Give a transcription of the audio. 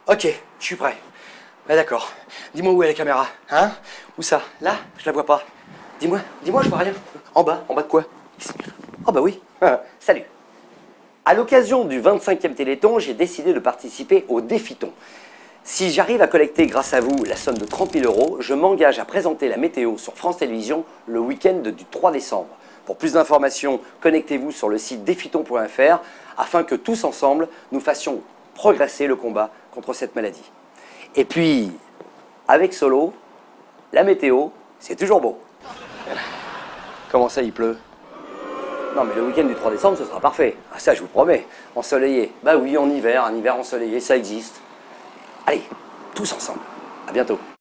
Ok, je suis prêt. Ouais, d'accord. Dis-moi où est la caméra, hein? Où ça? Là? Je la vois pas. Dis-moi, je vois rien. En bas de quoi? Ici. Oh bah oui. Salut. À l'occasion du 25e Téléthon, j'ai décidé de participer au Défiton. Si j'arrive à collecter grâce à vous la somme de 30 000 €, je m'engage à présenter la météo sur France Télévisions le week-end du 3 décembre. Pour plus d'informations, connectez-vous sur le site défiton.fr afin que tous ensemble, nous fassions progresser le combat contre cette maladie. Et puis, avec Solo, la météo, c'est toujours beau. Comment ça, il pleut? Non, mais le week-end du 3 décembre, ce sera parfait. Ah, ça, je vous promets. Ensoleillé. Bah oui, en hiver, un hiver ensoleillé, ça existe. Allez, tous ensemble. À bientôt.